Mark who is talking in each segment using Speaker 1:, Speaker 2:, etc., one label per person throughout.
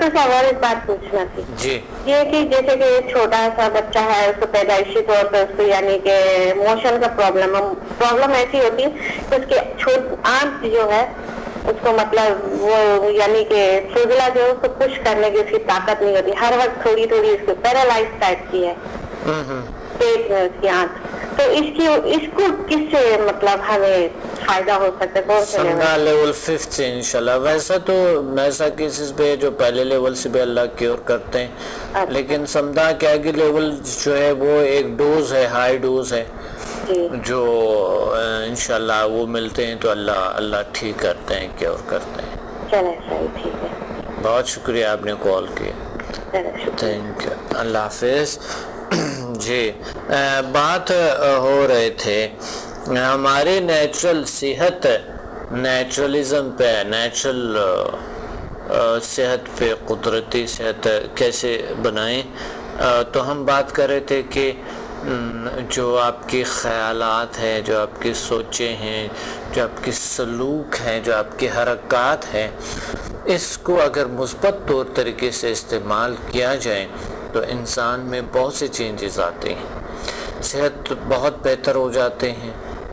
Speaker 1: Doctor साहब और एक बात पूछना थी
Speaker 2: जी।
Speaker 1: ये कि जैसे कि छोटा सा बच्चा है, उसको पैदाइशी तौर पर उसको यानी कि मोशन का प्रॉब्लम ऐसी होती है कि उसकी आंत जो है उसको मतलब वो यानी कि फुजला जो है उसको पुश करने की उसकी ताकत नहीं होती, हर वक्त थोड़ी थोड़ी उसको पैरालाइज टाइप की है पेट में उसकी आंत। तो इसको किससे मतलब हमें फायदा हो सकता है?
Speaker 2: समझा लेवल 5 से इंशाल्लाह। वैसा तो ऐसा केसेस पे जो पहले लेवल से भी अल्लाह क्योर करते हैं।
Speaker 1: अच्छा।
Speaker 2: लेकिन समझा क्या कि लेवल जो है वो एक डोज है, हाई डोज है जो इंशाल्लाह वो मिलते हैं तो अल्लाह ठीक करते हैं, क्योर करते हैं।
Speaker 1: चले सही, ठीक है,
Speaker 2: बहुत शुक्रिया आपने कॉल किया, थैंक यू, अल्लाह हाफिज। जी, बात हो रहे थे हमारी नेचुरल सेहत, नेचुरलिज्म पे, नेचुरल सेहत पे, कुदरती सेहत कैसे बनाएं। तो हम बात कर रहे थे कि जो आपके ख़यालात हैं, जो आपकी सोचें हैं, जो आपकी सलूक हैं, जो आपकी हरकत हैं, इसको अगर मुस्बत तौर तरीके से इस्तेमाल किया जाए तो इंसान में बहुत से चेंजेस आते हैं, सेहत बहुत बेहतर हो जाते हैं।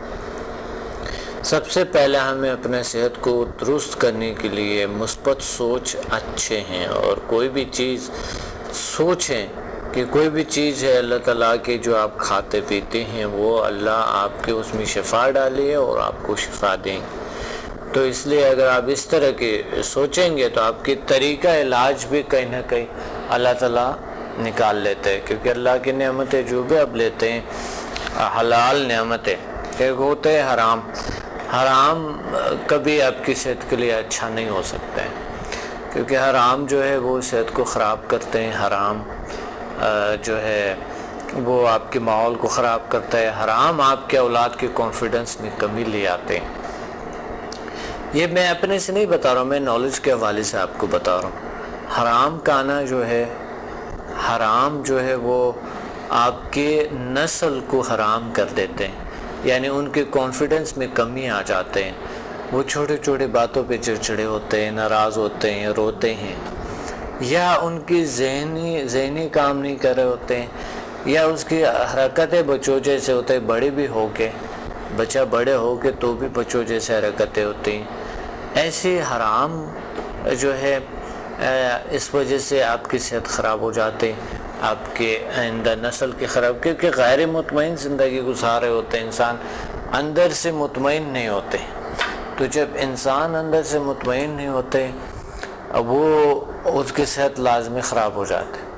Speaker 2: सबसे पहले हमें अपने सेहत को दुरुस्त करने के लिए मुस्बत सोच अच्छे हैं, और कोई भी चीज़ सोचें कि कोई भी चीज़ है अल्लाह ताला के जो आप खाते पीते हैं वो अल्लाह आपके उसमें शिफा डाले और आपको शिफा दें। तो इसलिए अगर आप इस तरह के सोचेंगे तो आपकी तरीका इलाज भी कहीं ना कहीं अल्लाह ताला निकाल लेते हैं, क्योंकि अल्लाह की नेमतें जो भी आप लेते हैं हलाल नेमतें, एक होते हैं हराम। हराम कभी आपकी सेहत के लिए अच्छा नहीं हो सकता है, क्योंकि हराम जो है वो सेहत को ख़राब करते हैं। हराम जो है वो आपके माहौल को ख़राब करता है। हराम आपके औलाद के कॉन्फिडेंस में कमी ले आते हैं। ये मैं अपने से नहीं बता रहा हूँ, मैं नॉलेज के हवाले से आपको बता रहा हूँ। हराम खाना जो है, हराम जो है वो आपके नस्ल को हराम कर देते हैं, यानी उनके कॉन्फिडेंस में कमी आ जाते हैं। वो छोटे छोटे बातों पे चिड़चिड़े होते हैं, नाराज़ होते हैं, रोते हैं, या उनकी ज़हनी काम नहीं कर रहे होते हैं, या उसकी हरकतें बच्चों जैसे होते हैं। बड़े भी हो के, बच्चा बड़े हो के तो भी बच्चों जैसे हरकतें होती हैं। ऐसे हराम जो है इस वजह से आपकी सेहत ख़राब हो जाती है, आपके आइंदा नस्ल की ख़राब, क्योंकि गैर मुतमईन ज़िंदगी गुजार रहे होते हैं। इंसान अंदर से मुतमईन नहीं होते, तो जब इंसान अंदर से मुतमईन नहीं होते वो उसकी सेहत लाजमी ख़राब हो जाती है।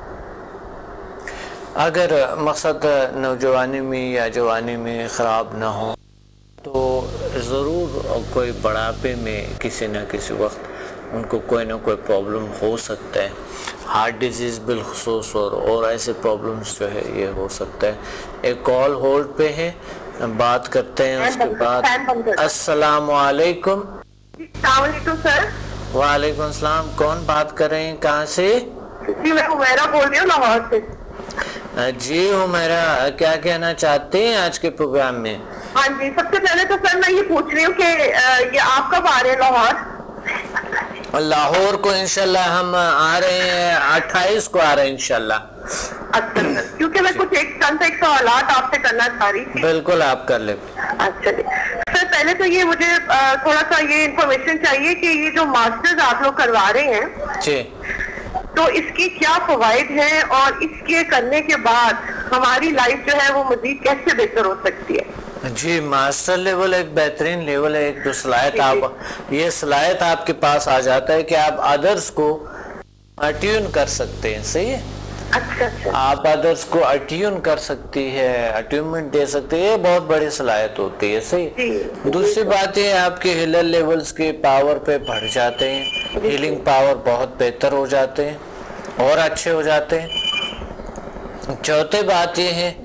Speaker 2: अगर मकसद नौजवानी में या जवानी में ख़राब ना हो तो ज़रूर कोई बुढ़ापे में किसी न किसी वक्त उनको कोई ना कोई प्रॉब्लम हो सकता है। हार्ट डिजीज़ बिलखुसूस और ऐसे प्रॉब्लम्स जो है ये हो सकता है। एक कॉल होल्ड पे है, बात करते हैं उसके बाद। अस्सलाम वालेकुम।
Speaker 1: सर।
Speaker 2: वालेकुम सलाम, कौन बात कर रहे हैं, कहाँ से?
Speaker 1: जी मैं उमेरा बोल रही हूँ लाहौर से।
Speaker 2: जी उमेरा, क्या कहना चाहते हैं आज के प्रोग्राम में?
Speaker 1: हाँ जी, सबसे पहले तो सर मैं ये पूछ रही हूँ कि ये आप कब आ रहे हैं लाहौर?
Speaker 2: लाहौर को इंशाल्लाह हम आ रहे हैं 28 को आ रहे हैं इंशाल्लाह।
Speaker 1: अच्छा सर, क्योंकि मैं कुछ एक सवालात आपसे करना चाह रही थी।
Speaker 2: बिल्कुल आप कर ले।
Speaker 1: अच्छा जी सर, पहले तो ये मुझे थोड़ा सा ये इन्फॉर्मेशन चाहिए कि ये जो मास्टर्स आप लोग करवा रहे हैं
Speaker 2: जी,
Speaker 1: तो इसकी क्या फवाइद हैं, और इसके करने के बाद हमारी लाइफ जो है वो मजीद कैसे बेहतर हो सकती है?
Speaker 2: जी, मास्टर लेवल एक बेहतरीन लेवल है, एक जो सलाहियत आप, ये सलाहियत आपके पास आ जाता है कि आप अदर्स को अट्यून कर सकते हैं। सही है,
Speaker 1: अच्छा।
Speaker 2: आप अदर्स को अट्यून कर सकती है, अट्यूनमेंट दे सकती है, ये बहुत बड़ी सलाहियत होती है। सही। दूसरी बात ये आपके हीलर लेवल्स के पावर पे बढ़ जाते हैं, हीलिंग पावर बहुत बेहतर हो जाते हैं और अच्छे हो जाते हैं। चौथी बात ये है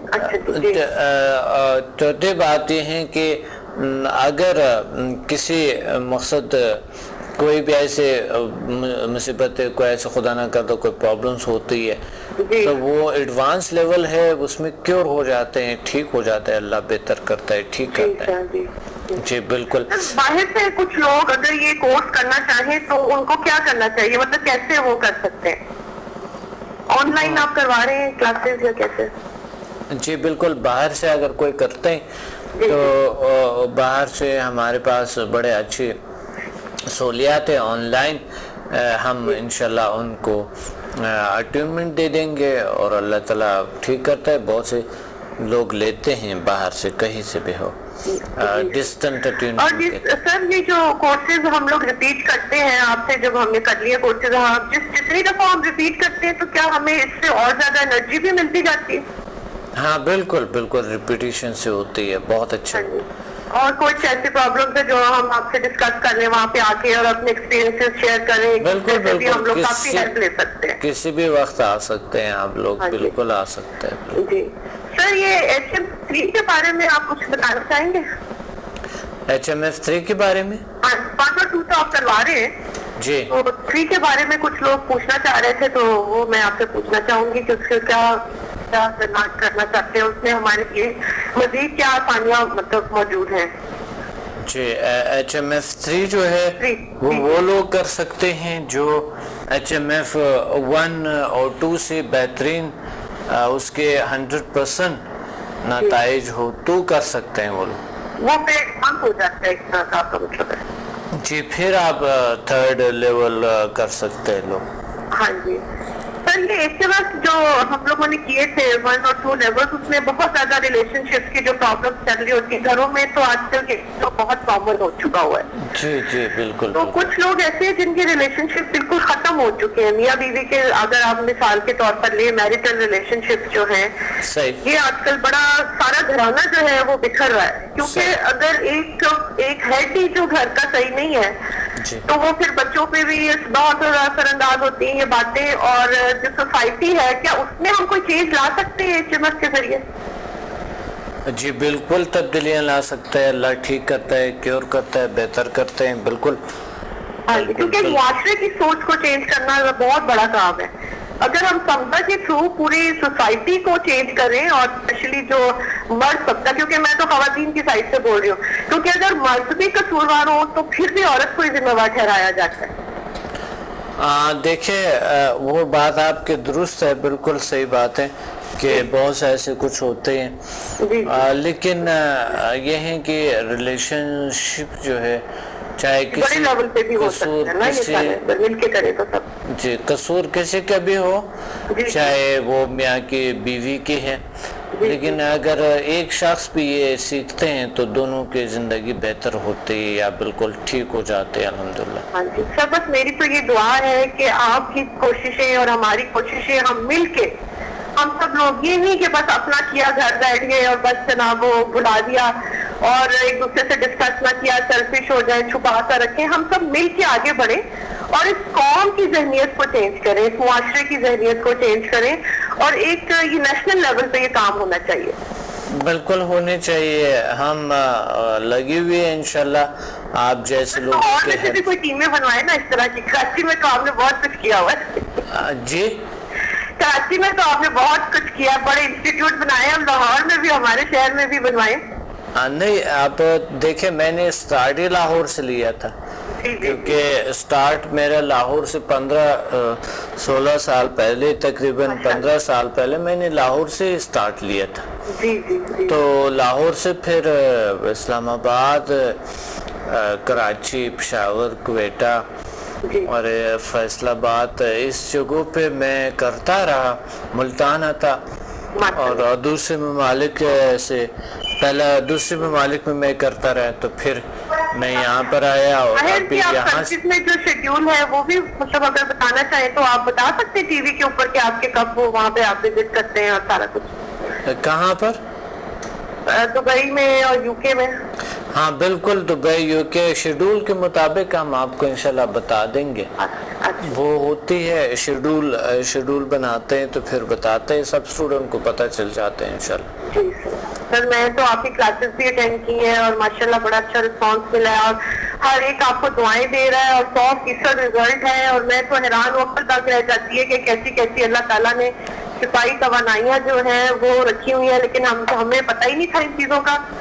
Speaker 2: कि अगर किसी मकसद कोई भी ऐसे मुसीबत, कोई ऐसे खुदा ना कर तो कोई प्रॉब्लम्स होती है तो वो एडवांस लेवल है, उसमें क्योर हो जाते हैं, ठीक हो जाता है, अल्लाह बेहतर करता है, ठीक करता है। جی بالکل.
Speaker 1: باہر سے کچھ لوگ اگر یہ کورس کرنا چاہیں تو ان کو کیا کرنا چاہیے, مطلب کیسے وہ کر سکتے ہیں؟ آن لائن آپ کروا رہے ہیں کلاسز یا کیسے؟
Speaker 2: جی بالکل, باہر سے اگر کوئی کرتے ہیں تو باہر سے ہمارے پاس بڑے اچھی سہولیات ہیں آن لائن. ہم انشاءاللہ ان کو اٹیونمنٹ دے دیں گے اور اللہ تعالیٰ ٹھیک کرتا ہے. بہت سے لوگ لیتے ہیں باہر سے, کہیں سے بھی ہو, ڈسٹنٹ اٹیونمنٹ.
Speaker 1: اور سر یہ جو کورسز ہم لوگ ریپیٹ کرتے ہیں آپ سے, جب ہم نے کر لیے کورسز, جتنی دفعہ ہم ریپیٹ کرتے ہیں تو کیا ہمیں اس سے اور زیادہ انرجی بھی ملتی جاتی ہے؟
Speaker 2: ہاں بالکل بالکل, ریپیٹیشن سے ہوتی ہے. بہت اچھا.
Speaker 1: اور کچھ ایسی پرابلمز ہے جو ہم آپ سے ڈسکس کر لیں وہاں پہ آ کے اور اپنے ایکسپیرینسز شیئر کریں؟
Speaker 2: بالکل بالکل,
Speaker 1: ہم لوگ کافی ہیلپ لے سکتے ہیں.
Speaker 2: کسی بھی وقت آ سکتے ہیں آپ لوگ, بالکل آ سکتے ہیں.
Speaker 1: جی سر, یہ HM3 کے بارے میں آپ کچھ بتانا چاہیں گے؟
Speaker 2: HMF3 کے بارے میں
Speaker 1: 1 اور 2 تو آپ کروا رہے ہیں
Speaker 2: جی,
Speaker 1: تو 3 کے بارے میں کچھ لوگ پوچھنا چاہ رہے تھے, تو وہ میں آپ سے پوچھنا چاہوں گی کہ اس سے کیا کرنا چاہتے ہیں, اس میں ہمارے لیے مزید کیا آسانیاں مطلب موجود ہیں؟
Speaker 2: جی HMF3 جو ہے وہ لوگ کر سکتے ہیں جو HMF1 اور 2 سے بہترین اس کے 100% نتائج ہو تو کر سکتے ہیں وہ لوگ.
Speaker 1: وہ پہ بند ہو جاتا ہے اس طرح کا آپ کا مطلب ہے؟
Speaker 2: جی, پھر آپ 3rd لیول کر سکتے ہیں لوگ.
Speaker 1: ہاں جی سر, یہ اس کے بعد جو ہم لوگوں نے کیے تھے 1 اور 2 لیول, اس میں بہت زیادہ ریلیشن شپ کی جو پرابلم چل رہی ہوتی ہے گھروں میں, تو آج کل کے بہت کامن ہو چکا ہوا ہے.
Speaker 2: جی جی بالکل.
Speaker 1: تو کچھ لوگ ایسے ہیں جن کی ریلیشن شپ بالکل ختم ہو چکے ہیں, میاں بیوی کے, اگر آپ مثال کے طور پر لیں میریٹل ریلیشن شپ جو ہیں, یہ آج کل بڑا سارا گھرانہ جو ہے وہ بکھر رہا ہے, کیونکہ اگر ایک ہیڈ ہی جو گھر کا صحیح نہیں ہے تو وہ پھر بچوں پہ بھی بہت اثر انداز ہوتی ہیں یہ باتیں. اور جو سوسائٹی ہے, کیا اس میں ہم کوئی چیز لا سکتے ہیں HMF کے ذریعے؟
Speaker 2: جی بالکل تبدیلیاں لا سکتا ہے, اللہ ٹھیک کرتا ہے, کیور کرتا ہے, بہتر کرتے ہیں. بالکل,
Speaker 1: کیونکہ معاشرے کی سوچ کو چینج کرنا بہت بڑا کام ہے. اگر ہم سمجھا کے تھرو پوری سوسائٹی کو چینج کریں, اور اسپیشلی جو مرد سکتا, کیونکہ میں تو خواتین کی سائڈ سے بول رہی ہوں, کیونکہ اگر مرد بھی قصوروار ہو تو پھر بھی عورت کو ہی ذمہ وار ٹھہرایا جاتا ہے.
Speaker 2: دیکھیں وہ بات آپ کے درست ہے, بالکل صحیح بات ہے کہ بہت سے ایسے کچھ ہوتے ہیں, لیکن یہ ہے کہ ریلیشن شپ جو ہے چاہے کسی
Speaker 1: لیول پہ بھی ہو سکتا ہے نا, یہ مل کے کرے تو سب.
Speaker 2: جی, قصور کسی کا بھی ہو, چاہے وہ میاں کی بیوی کی ہے, لیکن اگر ایک شخص بھی یہ سیکھتے ہیں تو دونوں کی زندگی بہتر ہوتی ہے یا بالکل ٹھیک ہو جاتے ہیں الحمدللہ.
Speaker 1: ہاں جی سر, بس میری تو یہ دعا ہے کہ آپ کی کوششیں اور ہماری کوششیں ہم مل کے, ہم سب لوگ یہ نہیں کہ بس اپنا کیا گھر بیٹھ گئے اور بس جناب وہ بلا دیا اور ایک دوسرے سے ڈسکس نہ کیا, سیلفش ہو جائیں, چھپا کر رکھیں. ہم سب مل کے آگے بڑھیں اور اس قوم کی ذہنیت کو چینج کریں, اس معاشرے کی ذہنیت کو چینج کریں, اور ایک یہ نیشنل لیول پہ یہ کام ہونا چاہیے.
Speaker 2: بالکل ہونے چاہیے, ہم لگے ہوئے ہیں انشاءاللہ آپ جیسے لوگ.
Speaker 1: اور ویسے بھی کوئی ٹیمیں بنوائے نا اس طرح کی, کراچی میں تو آپ نے بہت کچھ کیا ہوا ہے.
Speaker 2: جی
Speaker 1: کراچی میں تو آپ نے بہت کچھ کیا, بڑے انسٹیٹیوٹ بنائے, ہم لاہور میں بھی, ہمارے شہر میں بھی بنوائے.
Speaker 2: نہیں, آپ دیکھیں میں نے اسٹارٹ ہی لاہور سے لیا تھا, کیونکہ اسٹارٹ میرا لاہور سے 15-16 سال پہلے, تقریباً 15 سال پہلے میں نے لاہور سے اسٹارٹ لیا تھا. تو لاہور سے پھر اسلام آباد, کراچی, پشاور, کوئٹہ اور فیصل آباد, اس جگہوں پہ میں کرتا رہا. ملتان تھا, اور دوسرے ممالک سے پہلا دوسرے ممالک میں کرتا رہا, تو پھر میں یہاں پر آیا. اور ابھی یہاں
Speaker 1: میں جو شیڈیول ہے وہ بھی مطلب اگر بتانا چاہیں تو آپ بتا سکتے ہیں ٹی وی کے اوپر کہ آپ کے کب وہ وہاں پہ آپ وزٹ کرتے ہیں اور سارا کچھ؟
Speaker 2: کہاں پر؟
Speaker 1: دبئی میں اور یو کے میں.
Speaker 2: ہاں بالکل, دبئی, یو کے, شیڈول کے مطابق ہم آپ کو انشاءاللہ بتا دیں گے. وہ ہوتی ہے شیڈول بناتے ہیں تو پھر بتاتے ہیں, سب اسٹوڈنٹ کو پتہ چل جاتے ہیں انشاءاللہ.
Speaker 1: جی سر, میں تو آپ کی کلاسز بھی اٹینڈ کی ہیں اور ماشاءاللہ بڑا اچھا رسپانس ملا ہے, اور ہر ایک آپ کو دعائیں دے رہا ہے, اور 100% رزلٹ ہے. اور میں تو حیران وقت تک رہ جاتی ہے کہ کیسی اللہ تعالیٰ نے صفائی توانائیاں جو ہیں وہ رکھی ہوئی ہیں, لیکن ہمیں پتہ ہی نہیں تھا ان چیزوں کا.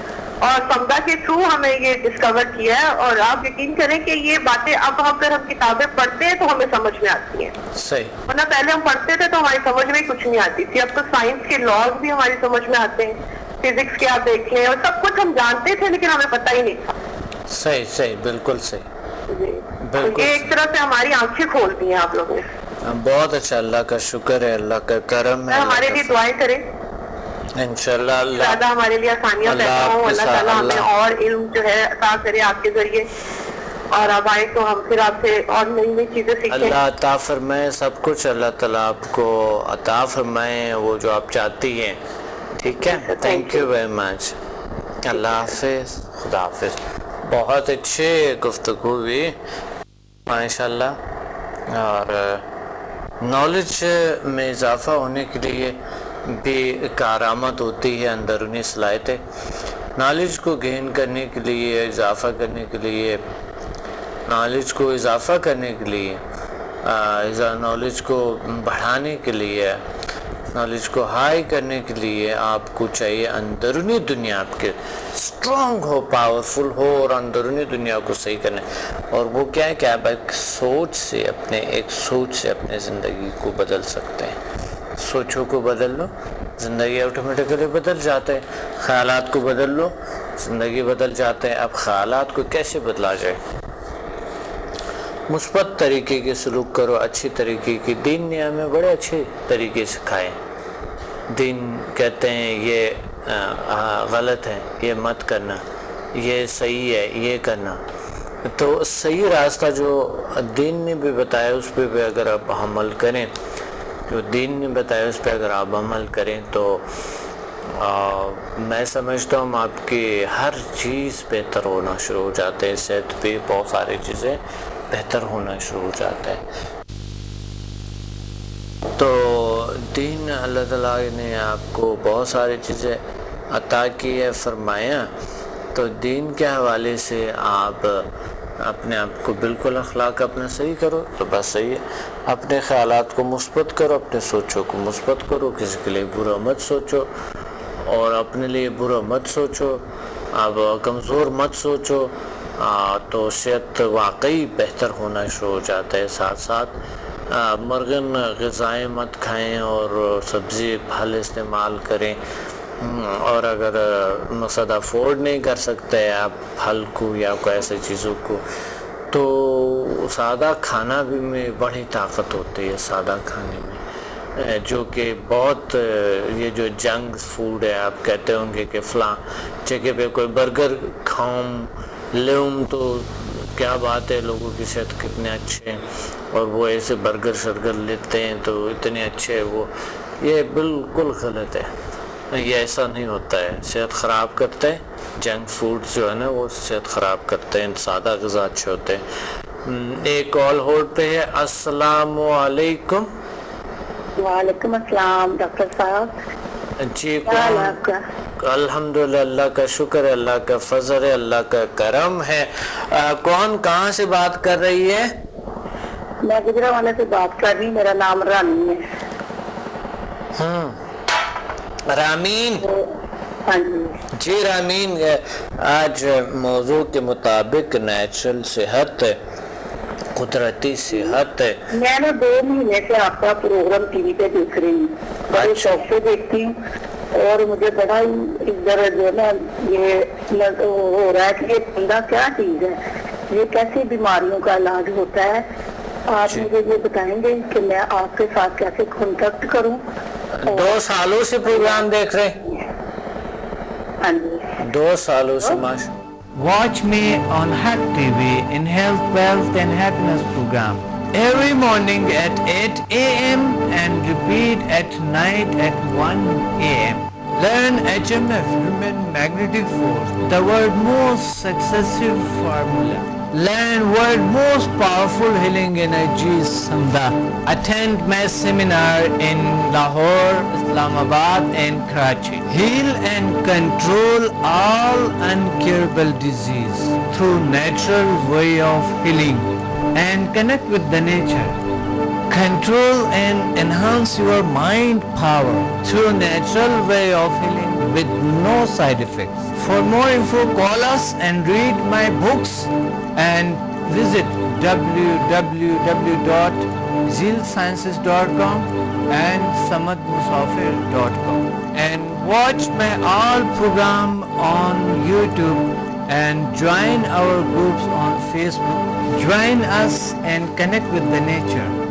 Speaker 1: اور سمدا کے تھرو ہمیں یہ ڈسکور کیا ہے. اور آپ یقین کریں کہ یہ باتیں اب اگر ہم کتابیں پڑھتے ہیں تو ہمیں سمجھ میں آتی ہیں.
Speaker 2: صحیح.
Speaker 1: ورنہ پہلے ہم پڑھتے تھے تو ہماری سمجھ میں کچھ نہیں آتی تھی. اب تو سائنس کے لاز بھی ہماری سمجھ میں آتے ہیں, فزکس کے آپ دیکھ لیں, اور سب کچھ ہم جانتے تھے لیکن ہمیں پتہ ہی نہیں تھا.
Speaker 2: صحیح صحیح, بالکل صحیح.
Speaker 1: بالکل یہ ایک طرح سے ہماری آنکھیں کھول دی ہیں آپ لوگوں نے.
Speaker 2: بہت اچھا, اللہ کا شکر ہے, اللہ کا کرم ہے.
Speaker 1: ہمارے لیے دعائیں کریں
Speaker 2: انشاءاللہ. اللہ
Speaker 1: زیادہ ہمارے لیے آسانیاں پیدا ہوں. اللہ تعالیٰ ہمیں اور علم جو ہے عطا کرے آپ کے ذریعے, اور اب آئے تو ہم پھر آپ سے اور نئی نئی چیزیں سیکھیں.
Speaker 2: اللہ عطا فرمائے سب کچھ, اللہ تعالیٰ آپ کو عطا فرمائے وہ جو آپ چاہتی ہیں. ٹھیک ہے, تھینک یو ویری مچ. اللہ حافظ, خدا حافظ. بہت اچھے گفتگو ہوئی ماشاءاللہ. اور نالج میں اضافہ ہونے کے لیے بھی کارآمد ہوتی ہے اندرونی صلاحیتیں. نالج کو گین کرنے کے لیے, اضافہ کرنے کے لیے, نالج کو اضافہ کرنے کے لیے, نالج کو بڑھانے کے لیے, نالج کو ہائی کرنے کے لیے آپ کو چاہیے اندرونی دنیا آپ کے اسٹرانگ ہو, پاورفل ہو, اور اندرونی دنیا کو صحیح کرنے. اور وہ کیا ہے کہ آپ ایک سوچ سے اپنے زندگی کو بدل سکتے ہیں. سوچوں کو بدل لو, زندگی آٹومیٹکلی بدل جاتے ہیں. خیالات کو بدل لو, زندگی بدل جاتے ہیں. اب خیالات کو کیسے بدلا جائے؟ مثبت طریقے کے سلوک کرو, اچھی طریقے کی. دین نے ہمیں بڑے اچھے طریقے سکھائے. دین کہتے ہیں یہ غلط ہے, یہ مت کرنا, یہ صحیح ہے, یہ کرنا. تو صحیح راستہ جو دین نے بھی بتایا اس پہ بھی اگر آپ عمل کریں, جو دین نے بتایا اس پہ اگر آپ عمل کریں تو میں سمجھتا ہوں آپ کی ہر چیز بہتر ہونا شروع ہو جاتے ہیں. صحت پہ بہت ساری چیزیں بہتر ہونا شروع ہو جاتا ہے. تو دین اللہ تعالیٰ نے آپ کو بہت ساری چیزیں عطا کی ہے, فرمایا. تو دین کے حوالے سے آپ اپنے آپ کو بالکل اخلاق اپنا صحیح کرو تو بس صحیح ہے. اپنے خیالات کو مثبت کرو, اپنے سوچوں کو مثبت کرو. کسی کے لیے برا مت سوچو اور اپنے لیے برا مت سوچو. اب کمزور مت سوچو, تو صحت واقعی بہتر ہونا شروع ہو جاتا ہے. ساتھ ساتھ مرغن غذائیں مت کھائیں اور سبزی پھل استعمال کریں. اور اگر مقصد افورڈ نہیں کر سکتے آپ پھل کو یا کوئی ایسے چیزوں کو, تو سادہ کھانا بھی میں بڑی طاقت ہوتی ہے. سادہ کھانے میں جو کہ بہت یہ جو جنک فوڈ ہے, آپ کہتے ہوں گے کہ فلاں جگہ پہ کوئی برگر کھاؤں لوں تو کیا بات ہے, لوگوں کی صحت کتنے اچھے ہیں اور وہ ایسے برگر شرگر لیتے ہیں تو اتنے اچھے ہیں وہ. یہ بالکل غلط ہے, یہ ایسا نہیں ہوتا ہے. صحت خراب کرتے ہیں جنک فوڈ جو ہے نا, وہ صحت خراب کرتے ہیں. سادہ غذا اچھے ہوتے ہیں. ایک کال ہولڈ پہ ہے. السلام علیکم.
Speaker 1: وعلیکم السلام ڈاکٹر صاحب.
Speaker 2: جی کون؟ الحمدللہ, اللہ کا شکر ہے, اللہ کا فضل ہے, اللہ کا کرم ہے. کون کہاں سے بات کر رہی ہے؟
Speaker 1: میں گجرانوالے سے بات کر رہی ہوں. میرا نام رانی ہے.
Speaker 2: رامین. جی رامین, آج موضوع کے مطابق نیچرل صحت, قدرتی صحت.
Speaker 1: میں نے 2 مہینے سے آپ کا پروگرام ٹی وی پہ دیکھ رہی ہوں, بڑے شوق سے دیکھتی ہوں, اور مجھے بڑا ہی ادھر جو ہے نا یہ ہو رہا ہے کہ یہ بندہ کیا چیز ہے, یہ کیسی بیماریوں کا علاج ہوتا ہے. آپ مجھے یہ بتائیں گے کہ میں آپ کے ساتھ کیسے کانٹیکٹ کروں؟
Speaker 2: 2 سالوں سے پروگرام دیکھ رہے ہیں؟ 2 سالوں سے.
Speaker 3: Watch me on Hack TV in Health, Wealth and Happiness program every morning at 8 a.m. and repeat at night at 1 a.m. Learn HMF, Human Magnetic Force, the world's most successful formula. Learn world's most powerful healing energies, Samda. Attend my seminar in Lahore, Islamabad and Karachi. Heal and control all incurable disease through natural way of healing and connect with the nature. Control and enhance your mind power through natural way of healing. with no side effects. For more info, call us and read my books and visit www.zealsciences.com and samadmusafir.com and watch my all program on YouTube and join our groups on Facebook. Join us and connect with the nature.